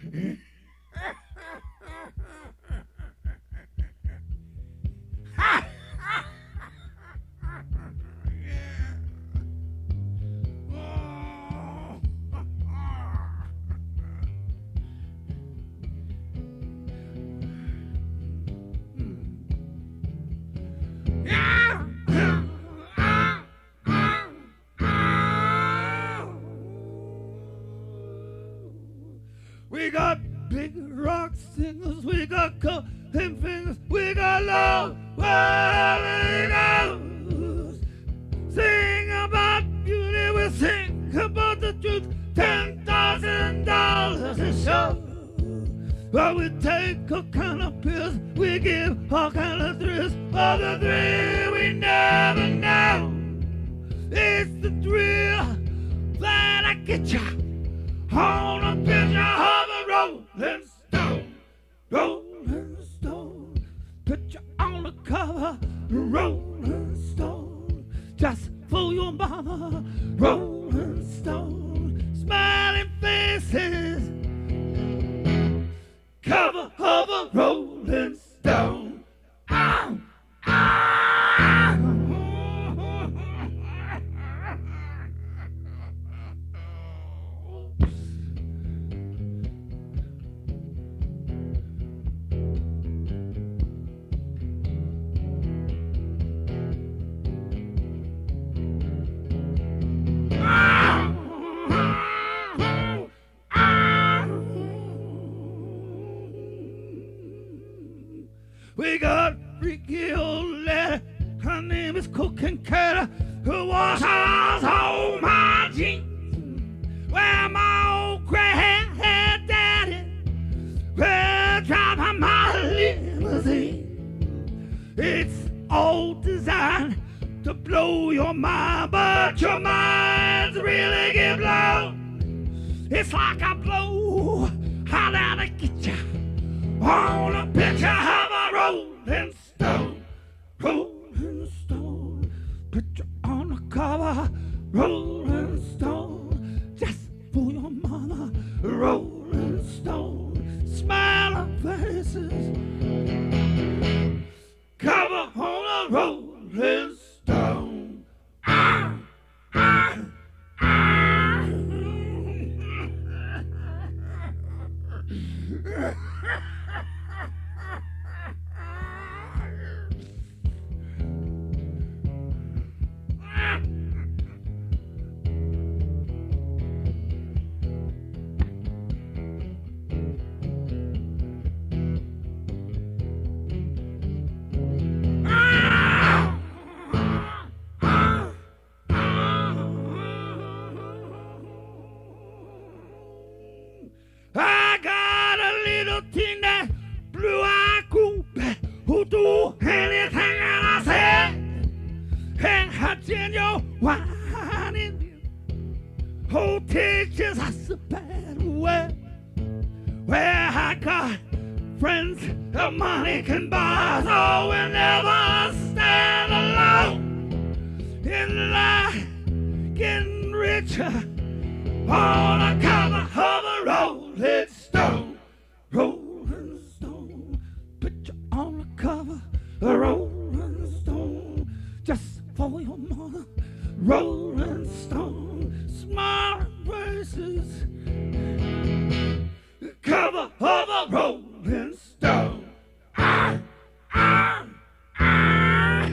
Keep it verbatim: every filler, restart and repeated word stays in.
We got big rock singers, we got cutting fingers, we got love wherever it goes. Sing about beauty, we sing about the truth. Ten thousand dollars a show. Well, we take all kind of pills, we give all kind of thrills. Of the thrill we never know. It's the thrill that I get ya on a picture of a rolling stone. Rolling stone, picture on the cover. Rolling stone, just for your mama. Rolling stone, smiling faces, cover of a rolling stone. Ow, ow. We got freaky old lady, her name is Cooking Katie, who washes all my jeans. Well, my old gray-haired daddy, well, driving my limousine. It's all designed to blow your mind, but your mind's really get blown. It's like I blow, how did I get ya on a picture of a rolling stone. Rolling stone, picture on the cover. Rolling stone, just for your mama. Rolling stone, smiling faces, cover on a rolling stone. Ah, ah, ah. I got a little teeny blue-eyed groupie who do anything that I say. And her genuine in you, who teaches us a bad way. Where I got friends that money can buy, so we never stand alone in life, getting richer on the cover of a rolling stone. Rolling stone, picture on the cover, a rolling stone, just for your mother. Rolling stone, smiling faces, cover of a rolling stone. Ah, ah, ah.